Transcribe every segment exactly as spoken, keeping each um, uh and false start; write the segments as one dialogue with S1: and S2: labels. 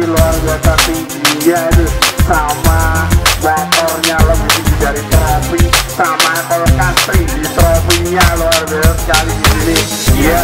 S1: luar biasa tingginya itu, sama motornya lebih tinggi dari trofi, sama kalau kastri di trofinya luar biasa sekali di sini. Iya.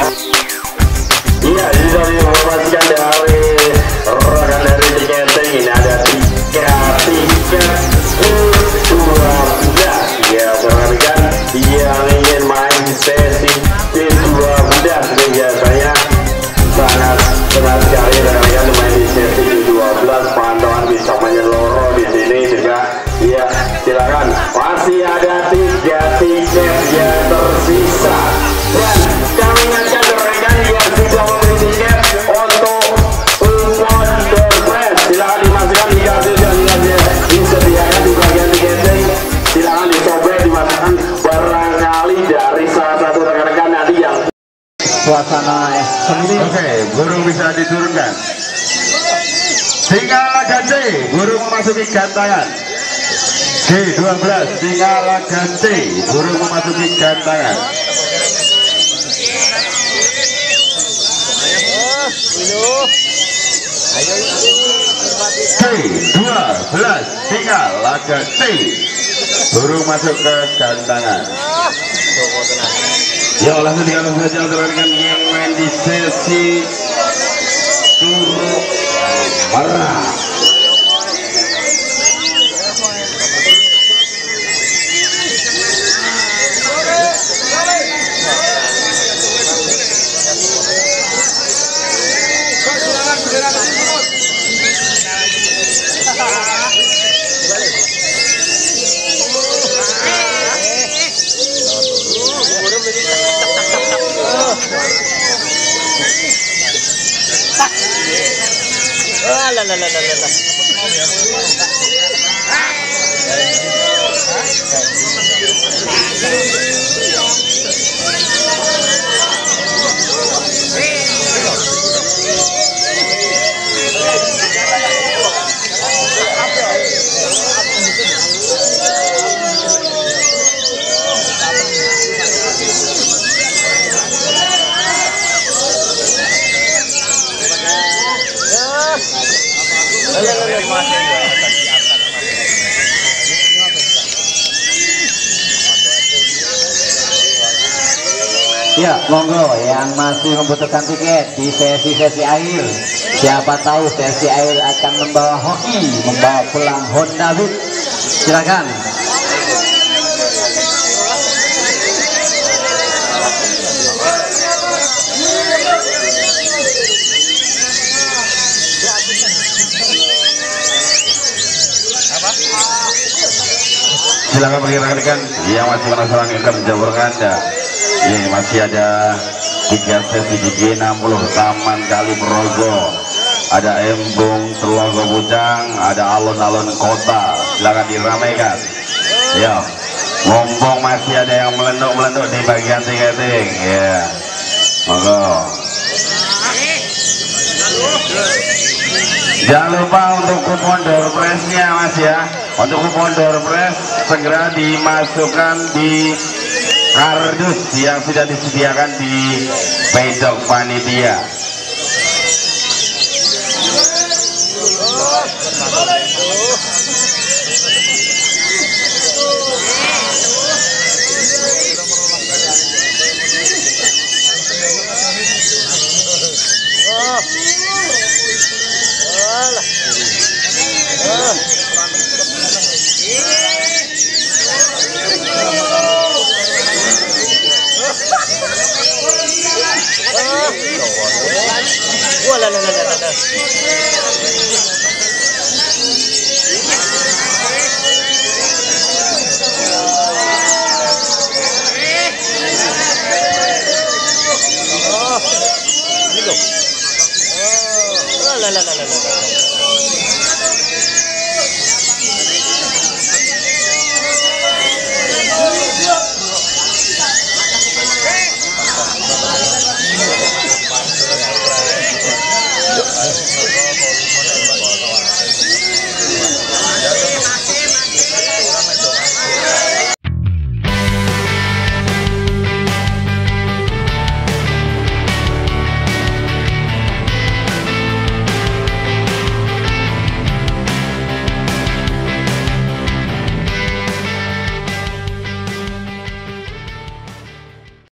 S1: Iya, ini dari informasikan dari rekan dari tiketing ini ada tiga tiket dua belas ya rekan yang ingin main di sesi T dua belas biasanya sangat senang sekali rekan-rekan main di sesi T dua belas, pantauan bisa menyeluruh di sini juga. Ya silakan, masih ada tiga tiket yang tersisa dan kami ingatkan rekan yang sudah membeli tiket untuk umum doorpress silakan dimasukkan di kartu dan disediakan di bagian tiketing, silakan dicoba dimasukkan barangkali dari salah satu rekan-rekan nanti yang suasana sendiri. Oke, burung bisa diturunkan. Tinggal laga C, burung memasuki gantangan. G dua belas, tinggal laga C, burung memasuki gantangan. C dua belas, tinggal laga C, burung masuk ke gantangan. Ya langsung dialog saja rekan yang main di sesi turun merah.
S2: La la la la la la.
S3: Ya, monggo yang masih membutuhkan tiket di sesi-sesi akhir. Siapa tahu sesi akhir akan membawa hoki, membawa pulang Honda Beat. Silakan.
S1: Silakan bagi rekan-rekan yang masih penasaran akan menjawabkan Anda. Ini masih ada tiga sesi di G enam puluh Taman Kali Progo, ada embung Telogo Pucang, ada alun-alun kota. Silakan diramaikan. Ya, mumpung masih ada yang melenduk-melenduk di bagian tiketing. Ya, monggo. Jangan lupa untuk kupon door prize-nya Mas ya. Untuk kupon door prize segera dimasukkan di kardus yang sudah disediakan di pedok panitia.
S2: Wah, la la la la la. Oh, la la la la la.